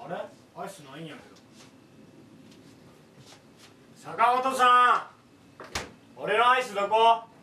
あれアイスないんやけど。坂本さん、俺のアイスどこ？